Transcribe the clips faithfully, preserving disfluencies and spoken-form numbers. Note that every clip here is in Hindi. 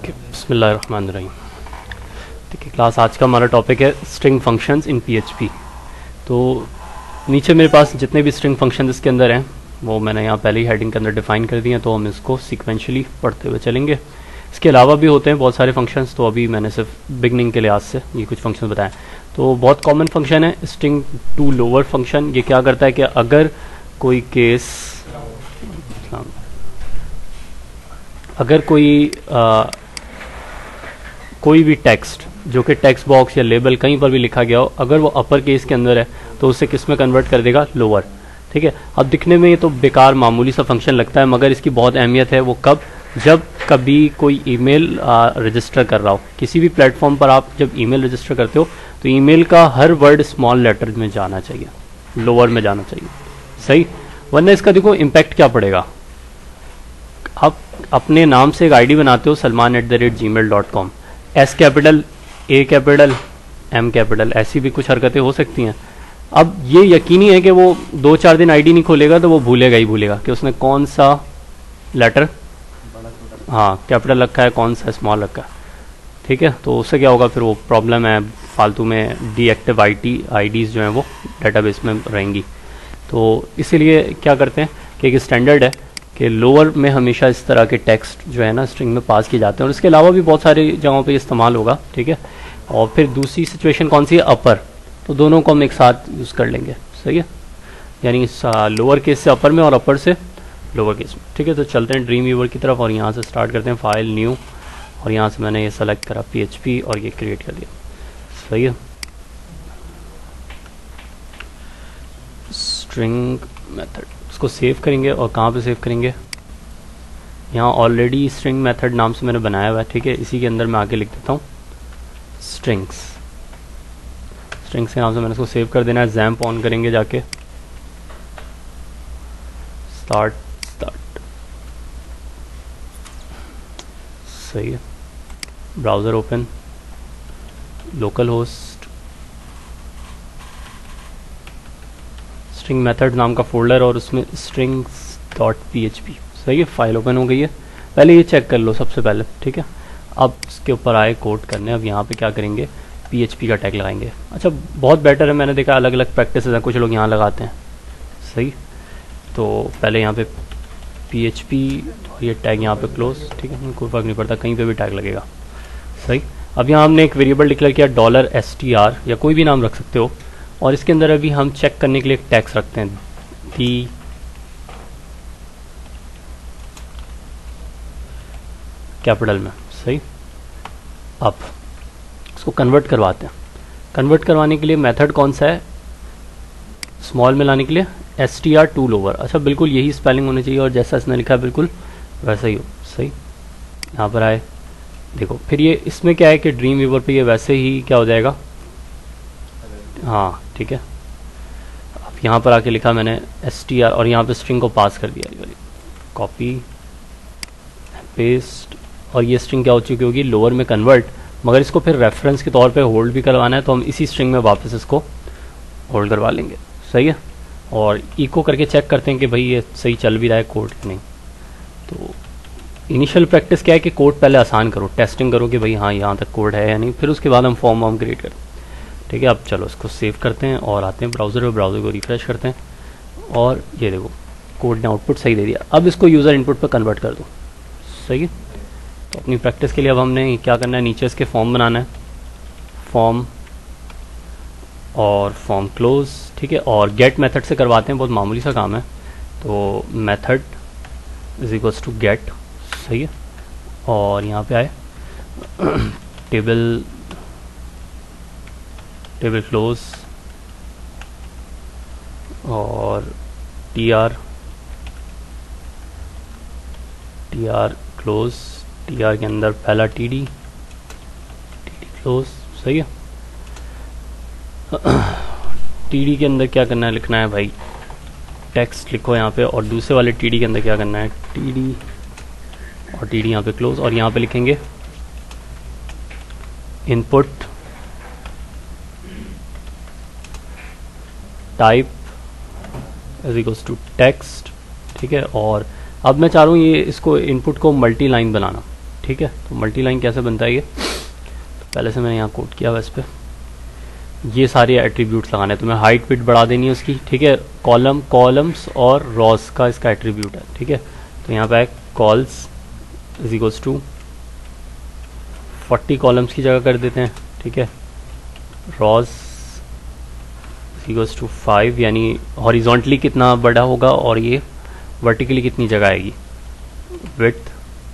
बिस्मिल्लाहिर्रहमानिर्रहीम। ठीक है क्लास, आज का हमारा टॉपिक है स्ट्रिंग फंक्शंस इन पीएचपी। तो नीचे मेरे पास जितने भी स्ट्रिंग फंक्शन इसके अंदर हैं वो मैंने यहाँ पहले ही हेडिंग के अंदर डिफाइन कर दिए हैं, तो हम इसको सीक्वेंशली पढ़ते हुए चलेंगे। इसके अलावा भी होते हैं बहुत सारे फंक्शंस, तो अभी मैंने सिर्फ बिगनिंग के लिहाज से ये कुछ फंक्शन बताएं। तो बहुत कॉमन फंक्शन है स्ट्रिंग टू लोअर फंक्शन। ये क्या करता है कि अगर कोई केस अगर कोई आ, कोई भी टेक्स्ट जो कि टेक्स्ट बॉक्स या लेबल कहीं पर भी लिखा गया हो, अगर वो अपर केस के अंदर है तो उसे किस में कन्वर्ट कर देगा? लोअर। ठीक है, अब दिखने में ये तो बेकार मामूली सा फंक्शन लगता है, मगर इसकी बहुत अहमियत है। वो कब? जब कभी कोई ईमेल रजिस्टर कर रहा हो, किसी भी प्लेटफॉर्म पर आप जब ईमेल रजिस्टर करते हो तो ईमेल का हर वर्ड स्मॉल लेटर में जाना चाहिए, लोअर में जाना चाहिए। सही, वरना इसका देखो इम्पैक्ट क्या पड़ेगा। आप अपने नाम से एक आईडी बनाते हो Salman at the rate Gmail dot com, S capital, A capital, M capital, ऐसी भी कुछ हरकतें हो सकती हैं। अब ये यकीनी है कि वो दो चार दिन आईडी नहीं खोलेगा तो वो भूलेगा ही भूलेगा कि उसने कौन सा लेटर हाँ कैपिटल रखा है, कौन सा स्मॉल रखा है। ठीक है, तो उससे क्या होगा फिर? वो प्रॉब्लम है, फालतू में डीएक्टिव आईटी आईडीज़ जो हैं वो डेटाबेस में रहेंगी। तो इसीलिए क्या करते हैं कि एक स्टैंडर्ड है कि लोअर में हमेशा इस तरह के टेक्स्ट जो है ना स्ट्रिंग में पास किए जाते हैं, और इसके अलावा भी बहुत सारी जगहों पे इस्तेमाल होगा। ठीक है, और फिर दूसरी सिचुएशन कौन सी है? अपर। तो दोनों को हम एक साथ यूज़ कर लेंगे। सही है, यानी लोअर केस से अपर में और अपर से लोअर केस में। ठीक है, तो चलते हैं ड्रीम व्यूवर की तरफ और यहाँ से स्टार्ट करते हैं फाइल न्यू, और यहाँ से मैंने ये सेलेक्ट करा पीएचपी और ये क्रिएट कर दिया। सही है, स्ट्रिंग मेथड, इसको सेव करेंगे और कहाँ पे सेव करेंगे? यहाँ ऑलरेडी स्ट्रिंग मेथड नाम से मैंने बनाया हुआ है। ठीक है, इसी के अंदर मैं आके लिख देता हूँ स्ट्रिंग्स। स्ट्रिंग्स के नाम से मैंने इसको सेव कर देना है। जैम्प ऑन करेंगे जाके, स्टार्ट स्टार्ट। सही है, browser open, localhost, string method नाम का फोल्डर और उसमें strings dot P H P. सही है, फाइल ओपन हो गई है। पहले ये चेक कर लो सबसे पहले। ठीक है, अब इसके ऊपर आए कोड करने। अब यहाँ पे क्या करेंगे? पी एच पी का टैग लगाएंगे। अच्छा, बहुत बेटर है, मैंने देखा अलग अलग प्रैक्टिस हैं, कुछ लोग यहाँ लगाते हैं। सही, तो पहले यहाँ पे पी एच पी और ये टैग यहाँ पे क्लोज। ठीक है, कोई फर्क नहीं पड़ता, कहीं पे भी टैग लगेगा। सही, अब यहाँ हमने एक वेरिएबल डिक्लेयर किया डॉलर एस टी आर, या कोई भी नाम रख सकते हो, और इसके अंदर अभी हम चेक करने के लिए एक टैक्स रखते हैं दी कैपिटल में। सही, अब इसको कन्वर्ट करवाते हैं। कन्वर्ट करवाने के लिए मेथड कौन सा है? स्मॉल में लाने के लिए S T R to lower. अच्छा, बिल्कुल यही स्पेलिंग होनी चाहिए और जैसा इसने लिखा है बिल्कुल वैसा ही हो। सही, यहाँ पर आए, देखो फिर ये इसमें क्या है कि ड्रीम व्यूवर पे ये वैसे ही क्या हो जाएगा। हाँ ठीक है, अब यहाँ पर आके लिखा मैंने एस टी आर और यहाँ पे स्ट्रिंग को पास कर दिया, कॉपी पेस्ट, और ये स्ट्रिंग क्या हो चुकी होगी? लोअर में कन्वर्ट। मगर इसको फिर रेफरेंस के तौर पे होल्ड भी करवाना है, तो हम इसी स्ट्रिंग में वापस इसको होल्ड करवा लेंगे। सही है, और इको करके चेक करते हैं कि भाई ये सही चल भी रहा है कोड कि नहीं। तो इनिशियल प्रैक्टिस क्या है कि कोड पहले आसान करो, टेस्टिंग करो कि भाई हाँ यहाँ तक कोड है या नहीं, फिर उसके बाद हम फॉर्म वॉर्म क्रिएट करते हैं। ठीक है, अब चलो इसको सेव करते हैं और आते हैं ब्राउज़र पर, ब्राउज़र को रिफ्रेश करते हैं और ये देखो कोड ने आउटपुट सही दे दिया। अब इसको यूज़र इनपुट पर कन्वर्ट कर दो। सही है, तो अपनी प्रैक्टिस के लिए अब हमने क्या करना है? नीचे इसके फॉर्म बनाना है, फॉर्म और फॉर्म क्लोज। ठीक है, और गेट मेथड से करवाते हैं, बहुत मामूली सा काम है। तो method is equals to get. सही है, और यहाँ पे आए टेबल टेबल क्लोज और T R T R close, T R के अंदर पहला T D T D close. सही है, टी डी के अंदर क्या करना है? लिखना है भाई टेक्स्ट लिखो यहाँ पे, और दूसरे वाले टी डी के अंदर क्या करना है? टी डी और टी डी यहाँ पे क्लोज, और यहाँ पे लिखेंगे input type is equals to text. ठीक है, और अब मैं चाह रहा हूँ ये इसको इनपुट को मल्टी लाइन बनाना। ठीक है। तो मल्टी लाइन कैसे बनता है ये, तो पहले से मैंने यहाँ कोड किया हुआ इस पर, ये सारे एट्रीब्यूट्स लगाने हैं। तुम्हें हाइट विड्थ बढ़ा देनी है उसकी, ठीक है। कॉलम कॉलम्स और रॉस का इसका एट्रीब्यूट है, ठीक है। तो यहाँ पे है cols is equals to forty columns की जगह कर देते हैं, ठीक है। Rows is equals to five, यानी हॉरिजॉन्टली कितना बड़ा होगा और ये वर्टिकली कितनी जगह आएगी। विड्थ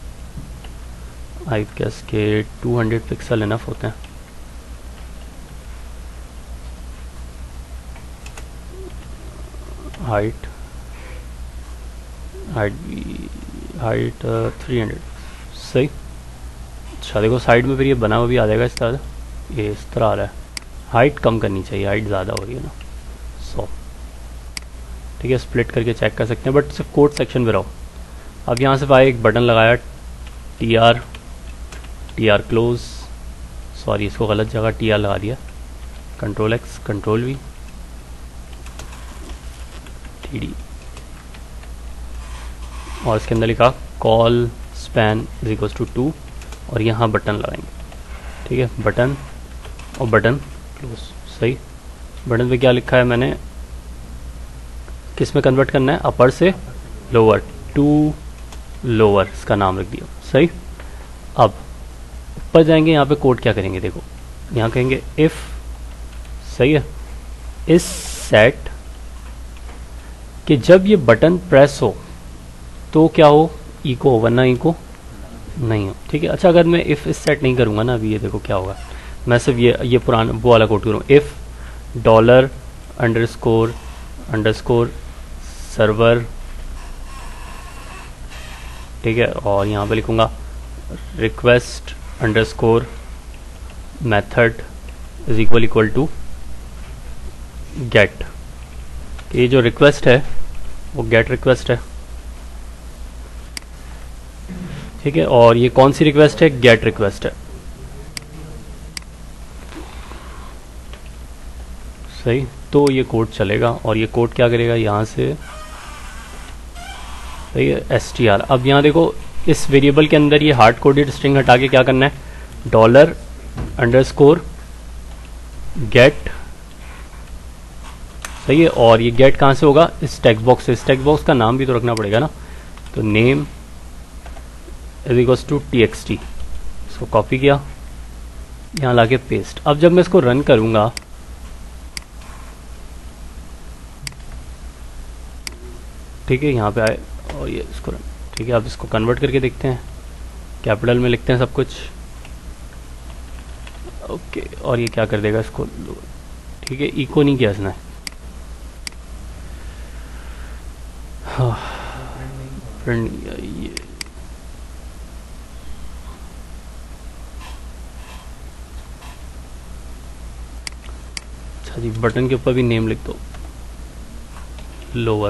आई गेस के टू हंड्रेड पिक्सल इनफ होते हैं। Height height height three hundred, सही। अच्छा देखो साइड में फिर ये बना हुआ भी आ जाएगा इस तरह से, ये इस तरह आ रहा है। हाइट कम करनी चाहिए, हाइट ज़्यादा हो रही है ना, सौ, ठीक है। स्प्लिट करके चेक कर सकते हैं, बट सिर्फ कोड सेक्शन में रहो। अब यहाँ से भाई एक बटन लगाया, T R T R close, sorry इसको गलत जगह टी आर लगा दिया, control X control V T D, और इसके अंदर लिखा colspan is equals to two, और यहाँ बटन लगाएंगे, ठीक है। बटन और बटन क्लोज, सही। बटन पे क्या लिखा है मैंने, किस में कन्वर्ट करना है, अपर से लोअर, टू लोअर इसका नाम रख दिया, सही। अब ऊपर जाएंगे, यहाँ पे कोड क्या करेंगे, देखो यहाँ कहेंगे इफ, सही है, इस सेट कि जब ये बटन प्रेस हो तो क्या हो, इको हो, वरना इको नहीं हो, ठीक है। अच्छा अगर मैं इफ इस सेट नहीं करूँगा ना, अभी ये देखो क्या होगा, मैं सिर्फ ये ये पुराना वो वाला कोड करूँ, if dollar underscore underscore server, ठीक है। और यहाँ पे लिखूँगा request underscore method is equal equal to get. ये जो रिक्वेस्ट है वो गेट रिक्वेस्ट है, ठीक है। और ये कौन सी रिक्वेस्ट है, गेट रिक्वेस्ट है, सही। तो ये कोड चलेगा, और ये कोड क्या करेगा, यहाँ से, सही है, एस टी आर। अब यहाँ देखो इस वेरिएबल के अंदर ये हार्ड कोडेड स्ट्रिंग हटा के क्या करना है, डॉलर अंडर स्कोर गेट, सही है। और ये गेट कहाँ से होगा, इस टेक्स्ट बॉक्स से। इस टेक्स्ट बॉक्स का नाम भी तो रखना पड़ेगा ना, तो name is equals to T X T, इसको कॉपी किया, यहाँ लाके पेस्ट। अब जब मैं इसको रन करूँगा, ठीक है, यहाँ पे आए और ये इसको रन, ठीक है। अब इसको कन्वर्ट करके देखते हैं, कैपिटल में लिखते हैं सब कुछ, ओके। और ये क्या कर देगा इसको, ठीक है, इको नहीं किया इसने, हाँ ये अच्छा जी, बटन के ऊपर भी नेम लिख दो, लोअर,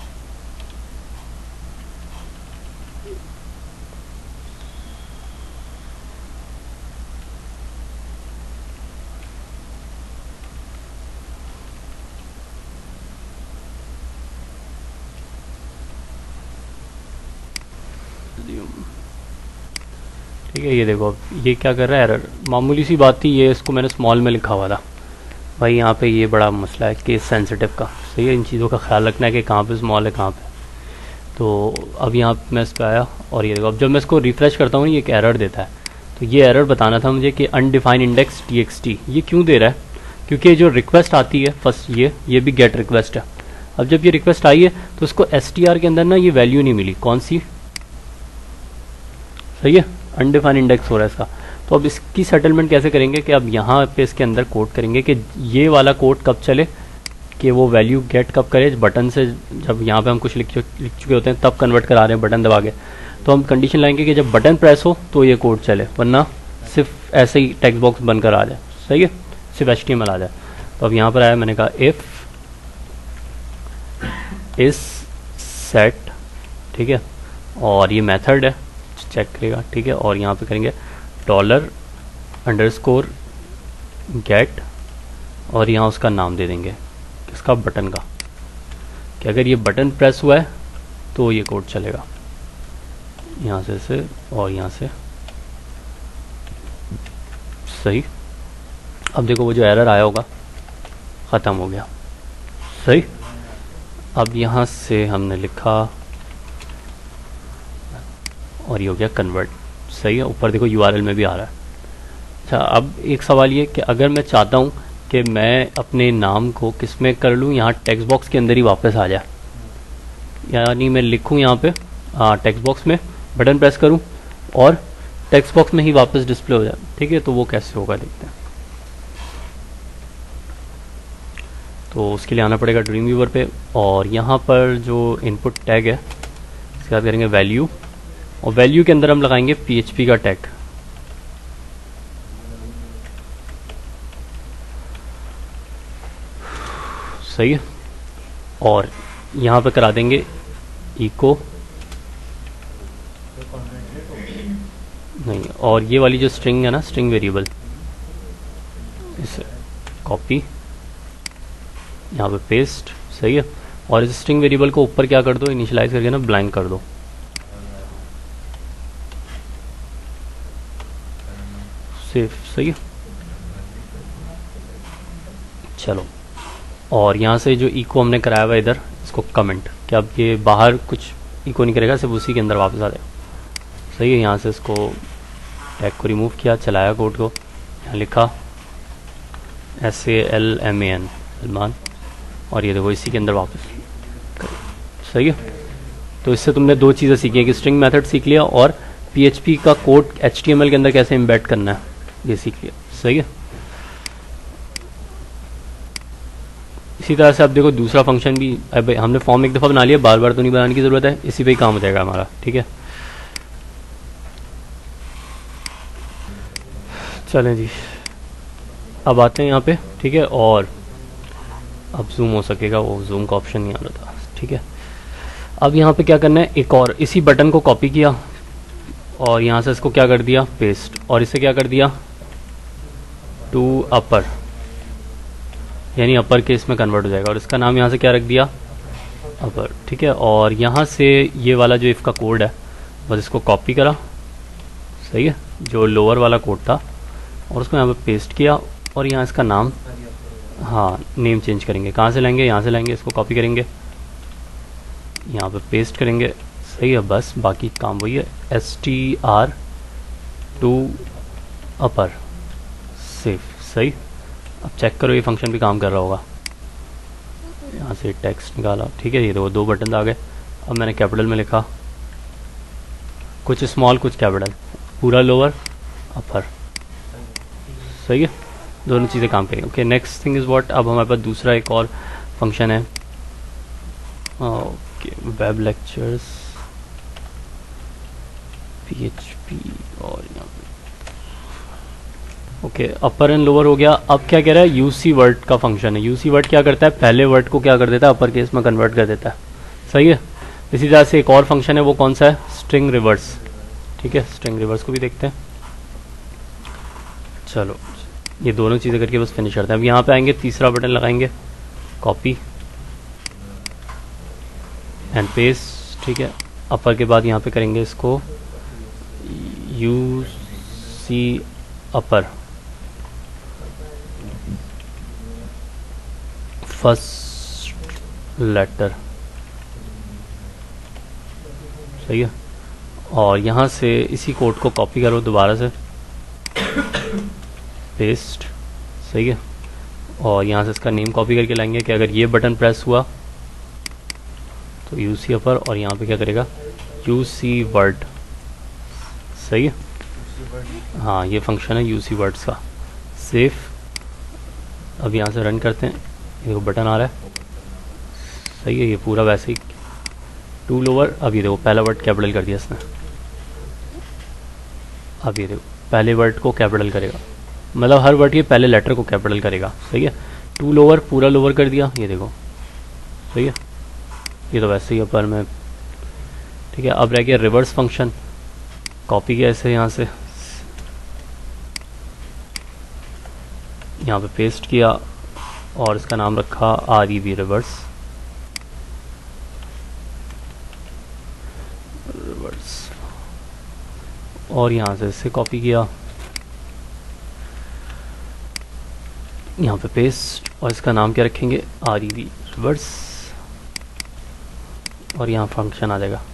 ठीक है। ये देखो अब ये क्या कर रहा है, एरर, मामूली सी बात थी, ये इसको मैंने स्मॉल में लिखा हुआ था भाई। यहाँ पे ये बड़ा मसला है केस सेंसिटिव का, सही है। इन चीज़ों का ख्याल रखना है कि कहाँ पे स्मॉल है कहाँ पे। तो अब यहाँ मैं इस पर आया, और ये देखो अब जब मैं इसको रिफ्रेश करता हूँ ये एक एरर देता है। तो ये एरर बताना था मुझे कि undefined index T X T, ये क्यों दे रहा है, क्योंकि जो रिक्वेस्ट आती है फर्स्ट, ये ये भी गेट रिक्वेस्ट है। अब जब ये रिक्वेस्ट आई है तो उसको एस टी आर के अंदर ना ये वैल्यू नहीं मिली, कौन सी, सही है, अनडिफाइंड इंडेक्स हो रहा है इसका। तो अब इसकी सेटलमेंट कैसे करेंगे कि अब यहाँ पे इसके अंदर कोड करेंगे कि ये वाला कोड कब चले, कि वो वैल्यू गेट कब करे, बटन से जब यहाँ पे हम कुछ लिख लिख चुके होते हैं तब कन्वर्ट करा रहे हैं बटन दबा के। तो हम कंडीशन लाएंगे कि जब बटन प्रेस हो तो ये कोड चले, वरना सिर्फ ऐसे ही टेक्स्ट बॉक्स बंद कर आ जाए, सही है, सिर्फ एच टी एम एल आ जाए। तो अब यहाँ पर आया, मैंने कहा इफ इस सेट, ठीक है, और ये मेथड है, चेक करेगा, ठीक है। और यहाँ पे करेंगे डॉलर अंडरस्कोर गेट, और यहाँ उसका नाम दे देंगे किसका, बटन का, कि अगर ये बटन प्रेस हुआ है तो ये कोड चलेगा, यहाँ से से और यहाँ से सही। अब देखो वो जो एरर आया होगा ख़त्म हो गया। सही। अब यहाँ से हमने लिखा और ये हो गया कन्वर्ट। सही है। ऊपर देखो यूआरएल में भी आ रहा है। अच्छा, अब एक सवाल ये कि अगर मैं चाहता हूँ कि मैं अपने नाम को किस में कर लूँ, यहाँ टेक्स्ट बॉक्स के अंदर ही वापस आ जाए, यानी मैं लिखूँ यहाँ पे टेक्स्ट बॉक्स में, बटन प्रेस करूँ और टेक्स्ट बॉक्स में ही वापस डिस्प्ले हो जाए। ठीक है, तो वो कैसे होगा देखते हैं। तो उसके लिए आना पड़ेगा ड्रीम व्यूवर पे, और यहाँ पर जो इनपुट टैग है इसके बाद करेंगे वैल्यू, और वैल्यू के अंदर हम लगाएंगे पीएचपी का टैग। सही है। और यहाँ पे करा देंगे इको नहीं, और ये वाली जो स्ट्रिंग है ना, स्ट्रिंग वेरिएबल, इसे कॉपी यहाँ पे पेस्ट। सही है। और इस स्ट्रिंग वेरिएबल को ऊपर क्या कर दो, इनिशियलाइज करके ना ब्लैंक कर दो। सेव। सही है। चलो, और यहाँ से जो इको हमने कराया हुआ इधर, इसको कमेंट, कि अब ये बाहर कुछ इको नहीं करेगा, सिर्फ उसी के अंदर वापस आ जाएगा। सही है। यहाँ से इसको टैग को रिमूव किया, चलाया कोड को, यहाँ लिखा S A L M A N Salman, और ये देखो इसी के अंदर वापस। सही है। तो इससे तुमने दो चीज़ें सीखी हैं कि स्ट्रिंग मेथड सीख लिया और पीएचपी का कोड एचटीएमएल के अंदर कैसे एम्बेड करना है, ये सीख लिया। सही है। इसी तरह से अब देखो दूसरा फंक्शन भी, अब हमने फॉर्म एक दफ़ा बना लिया, बार बार तो नहीं बनाने की ज़रूरत है, इसी पे ही काम हो जाएगा हमारा। ठीक है, चलें जी, अब आते हैं यहाँ पे। ठीक है, और अब जूम हो सकेगा, वो जूम का ऑप्शन नहीं आ रहा था। ठीक है, अब यहाँ पे क्या करना है, एक और इसी बटन को कॉपी किया और यहाँ से इसको क्या कर दिया, पेस्ट, और इसे क्या कर दिया टू अपर, यानी अपर केस में कन्वर्ट हो जाएगा, और इसका नाम यहाँ से क्या रख दिया, अपर। ठीक है, और यहाँ से ये वाला जो इफ का कोड है बस इसको कॉपी करा। सही है, जो लोअर वाला कोड था, और उसको यहाँ पे पेस्ट किया, और यहाँ इसका नाम, हाँ नेम चेंज करेंगे। कहाँ से लेंगे, यहाँ से लेंगे, इसको कॉपी करेंगे, यहाँ पे पेस्ट करेंगे। सही है, बस बाकी काम वही है, S T R to upper, save. सही। अब चेक करो ये फंक्शन भी काम कर रहा होगा। यहाँ से टेक्स्ट निकाला। ठीक है, ये दो दो बटन आ गए। अब मैंने कैपिटल में लिखा, कुछ स्मॉल कुछ कैपिटल, पूरा लोअर अपर। सही है, दोनों चीज़ें काम करेंगे। Okay, next thing is what, अब हमारे पास दूसरा एक और फंक्शन है। ओके, वेब लेक्चर्स पीएचपी, और यहाँ पे ओके अपर एंड लोअर हो गया। अब क्या कह रहा है, यूसी वर्ड का फंक्शन है। यूसी वर्ड क्या करता है, पहले वर्ड को क्या कर देता है, अपर केस में कन्वर्ट कर देता है। सही है। इसी तरह से एक और फंक्शन है, वो कौन सा है, स्ट्रिंग रिवर्स। ठीक है, स्ट्रिंग रिवर्स को भी देखते हैं। चलो, ये दोनों चीज़ें करके बस फिनिश करते हैं। अब यहाँ पे आएंगे, तीसरा बटन लगाएंगे, कॉपी एंड पेस्ट। ठीक है, अपर के बाद यहाँ पे करेंगे इसको U C upper, first letter. सही है, और यहाँ से इसी कोड को कॉपी करो दोबारा से, पेस्ट। सही है, और यहाँ से इसका नेम कॉपी करके लाएंगे कि अगर ये बटन प्रेस हुआ तो यू सी अपर, और यहाँ पे क्या करेगा, यू सी वर्ड। सही है, हाँ ये फंक्शन है यू सी वर्ड्स का। सेव। अब यहाँ से रन करते हैं, देखो बटन आ रहा है। सही है, ये पूरा वैसे ही टू लोअर। अब ये देखो पहला वर्ड कैपिटल कर दिया इसने। अब ये देखो पहले वर्ड को कैपिटल करेगा, मतलब हर वर्ड के पहले लेटर को कैपिटल करेगा। सही है, टू लोअर पूरा लोअर कर दिया, ये देखो। सही है, ये तो वैसे ही अपर में। ठीक है, अब रह गया रिवर्स फंक्शन, कॉपी किया इसे यहाँ से, यहाँ पे पेस्ट किया, और इसका नाम रखा R E V reverse. Reverse, और यहाँ से इसे कॉपी किया, यहाँ पे पेस्ट, और इसका नाम क्या रखेंगे, आर ई वी रिवर्स, और यहाँ फंक्शन आ जाएगा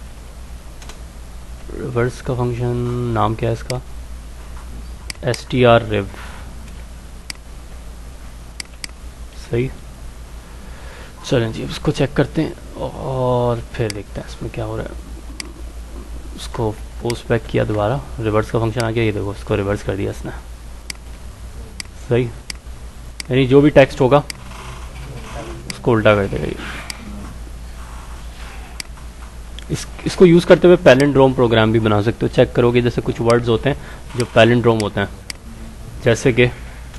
रिवर्स का फंक्शन नाम क्या है इसका, एस टी आर रिव। सही, चलें जी उसको चेक करते हैं और फिर देखते हैं इसमें क्या हो रहा है। उसको पोस्ट बैक किया, दोबारा रिवर्स का फंक्शन आ गया, ये देखो उसको रिवर्स कर दिया इसने। सही, यानी जो भी टेक्स्ट होगा उसको उल्टा कर देगा ये। इस इसको यूज़ करते हुए पैलिंड्रोम प्रोग्राम भी बना सकते हो। चेक करोगे जैसे कुछ वर्ड्स होते हैं जो पैलिंड्रोम होते हैं, जैसे कि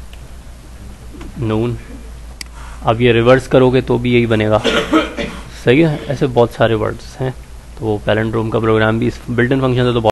नून, अब ये रिवर्स करोगे तो भी यही बनेगा। सही है, ऐसे बहुत सारे वर्ड्स हैं, तो पैलिंड्रोम का प्रोग्राम भी इस बिल्ट इन फंक्शन है तो